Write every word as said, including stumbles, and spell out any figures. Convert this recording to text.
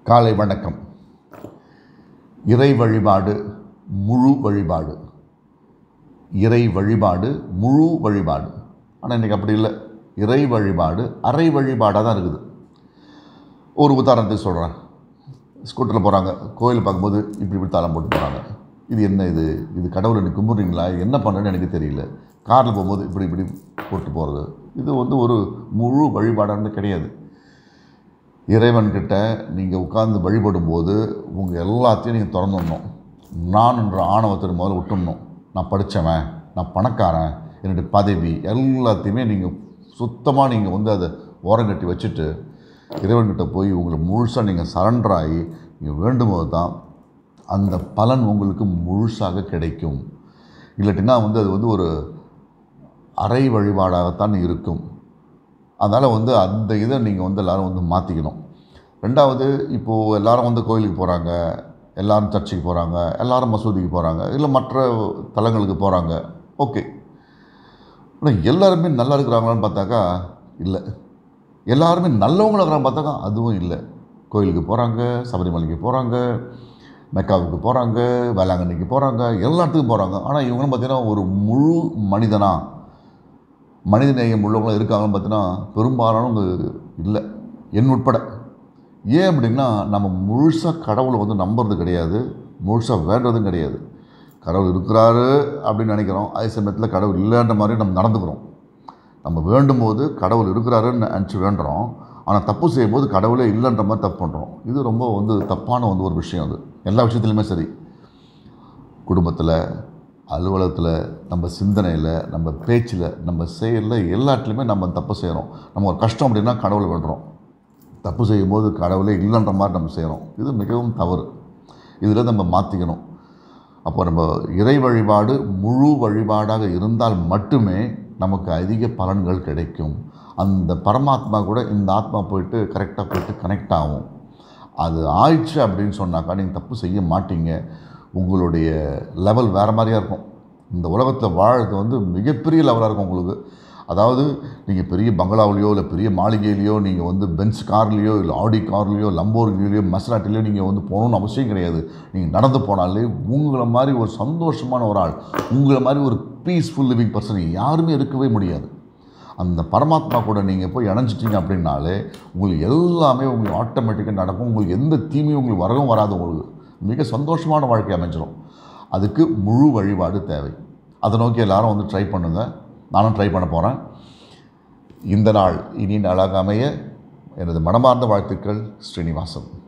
காலை வணக்கம். இறை வழிபாடு முழு வழிபாடு. இறை வழிபாடு முழு வழிபாடு. ஆனால் இன்றைக்கி அப்படி இல்லை. இறை வழிபாடு அரை வழிபாடாக தான் இருக்குது. ஒரு உதாரணத்துக்கு சொல்கிறேன். ஸ்கூட்டரில் போகிறாங்க, கோயில் பார்க்கும்போது இப்படி இப்படி தாளம் போட்டு போகிறாங்க. இது என்ன இது இது கடவுளை நீ கும்பிட்றீங்களா? இது என்ன பண்ணுறேன்னு எனக்கு தெரியல. காரில் போகும்போது இப்படி இப்படி போட்டு போகிறது, இது வந்து ஒரு முழு வழிபாடானது கிடையாது. இறைவன்கிட்ட நீங்கள் உட்கார்ந்து வழிபடும்போது உங்கள் எல்லாத்தையும் நீங்கள் திறந்துடணும். நான் என்ற ஆணவத்தை முதல்ல விட்டுடணும். நான் படித்தவன், நான் பணக்காரன், என்னுடைய பதவி எல்லாத்தையுமே நீங்கள் சுத்தமாக நீங்கள் வந்து அதை ஓரங்கட்டி வச்சுட்டு இறைவன்கிட்ட போய் உங்களை முழுசாக நீங்கள் சரண்டர் ஆகி நீங்கள் வேண்டும்போது தான் அந்த பலன் உங்களுக்கு முழுசாக கிடைக்கும். இல்லாட்டினா வந்து அது வந்து ஒரு அரை வழிபாடாகத்தான் இருக்கும். அதனால் வந்து அந்த இதை நீங்கள் வந்து எல்லோரும் வந்து மாற்றிக்கணும். ரெண்டாவது, இப்போது எல்லோரும் வந்து கோயிலுக்கு போகிறாங்க, எல்லோரும் சர்ச்சுக்கு போகிறாங்க, எல்லோரும் மசூதிக்கு போகிறாங்க, இல்லை மற்ற தலங்களுக்கு போகிறாங்க. ஓகே, ஆனால் எல்லாருமே நல்லா இருக்கிறாங்களான்னு பார்த்தாக்கா இல்லை. எல்லாருமே நல்லவங்களாக இருக்கிறாங்க பார்த்தாக்கா அதுவும் இல்லை. கோயிலுக்கு போகிறாங்க, சபரிமலைக்கு போகிறாங்க, மெக்காவுக்கு போகிறாங்க, வேளாங்கண்ணிக்கு போகிறாங்க, எல்லா இடத்துக்கும் போகிறாங்க. ஆனால் இவங்களும் பார்த்திங்கன்னா ஒரு முழு மனிதனாக மனித நேயம் உள்ளவங்களாம் இருக்காங்கன்னு பார்த்தீங்கன்னா பெரும்பாலானவங்க இல்லை, என் உட்பட. ஏன் அப்படின்னா நம்ம முழுசாக கடவுளை வந்து நம்புறது கிடையாது, முழுசாக வேண்டதும் கிடையாது. கடவுள் இருக்கிறாரு அப்படின்னு நினைக்கிறோம், அதே சமயத்தில் கடவுள் இல்லைன்ற மாதிரி நம்ம நடந்துக்கிறோம். நம்ம வேண்டும் போது கடவுள் இருக்கிறாருன்னு நினச்சி வேண்டுறோம், ஆனால் தப்பு செய்யும்போது கடவுளே இல்லைன்ற மாதிரி தப்பு பண்ணுறோம். இது ரொம்ப வந்து தப்பான வந்து ஒரு விஷயம். அது எல்லா விஷயத்துலையுமே சரி. குடும்பத்தில், அலுவலகத்தில், நம்ம சிந்தனையில், நம்ம பேச்சில், நம்ம செயலில், எல்லாத்துலேயுமே நம்ம தப்பு செய்கிறோம். நம்ம ஒரு கஷ்டம் அப்படின்னா கடவுளை வேண்டுறோம், தப்பு செய்யும்போது கடவுளே இல்லைன்ற மாதிரி நம்ம செய்கிறோம். இது மிகவும் தவறு. இதில் நம்ம மாற்றிக்கணும். அப்போ நம்ம இறை வழிபாடு முழு வழிபாடாக இருந்தால் மட்டுமே நமக்கு அதிக பலன்கள் கிடைக்கும். அந்த பரமாத்மா கூட இந்த ஆத்மா போயிட்டு கரெக்டாக போயிட்டு கனெக்ட் ஆகும். அது ஆயிடுச்சு அப்படின்னு சொன்னாக்கா நீங்கள் தப்பு செய்ய மாட்டீங்க. உங்களுடைய லெவல் வேறு மாதிரியாக இருக்கும். இந்த உலகத்தில் வாழறது வந்து மிகப்பெரிய லெவலாக இருக்கும் உங்களுக்கு. அதாவது நீங்கள் பெரிய பங்களாவிலையோ இல்லை பெரிய மாளிகையிலையோ, நீங்கள் வந்து பென்ஸ் கார்லேயோ இல்லை ஆடி கார்லேயோ லம்போர்கினிலையோ மஸ்ராட்டிலையோ நீங்கள் வந்து போகணுன்னு அவசியம் கிடையாது. நீங்கள் நடந்து போனாலே உங்களை மாதிரி ஒரு சந்தோஷமான ஒரு ஆள், உங்களை மாதிரி ஒரு பீஸ்ஃபுல் லிவிங் பர்சன் யாருமே இருக்கவே முடியாது. அந்த பரமாத்மா கூட நீங்கள் போய் இணைஞ்சிட்டிங்க அப்படின்னாலே உங்களுக்கு எல்லாமே உங்களுக்கு ஆட்டோமேட்டிக்காக நடக்கும். உங்களுக்கு எந்த தீமையும் உங்களுக்கு வரவும் வராது. உங்களுக்கு மிக சந்தோஷமான வாழ்க்கை அமைஞ்சிடும். அதுக்கு முழு வழிபாடு தேவை. அதை நோக்கி எல்லாரும் வந்து ட்ரை பண்ணுங்கள். நானும் ட்ரை பண்ண போகிறேன். இந்த நாள் இனி நாளாக அமைய எனது மனமார்ந்த வாழ்த்துக்கள். ஸ்ரீனிவாசன்.